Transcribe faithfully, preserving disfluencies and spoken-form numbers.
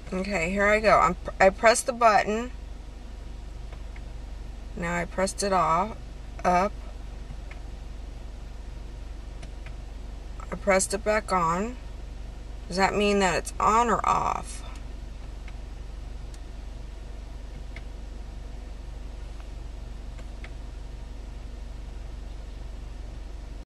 Okay, here I go. I'm, I pressed the button. Now I pressed it off, up. I pressed it back on. Does that mean that it's on or off?